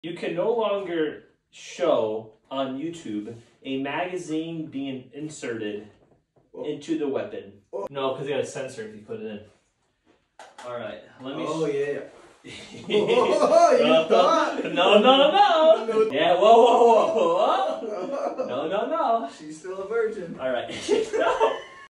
You can no longer show on YouTube a magazine being inserted into the weapon. No, because you gotta censor if you put it in. Alright, let me... Oh, yeah. Oh, you thought? No. Yeah, whoa. No. She's still a virgin. Alright. No.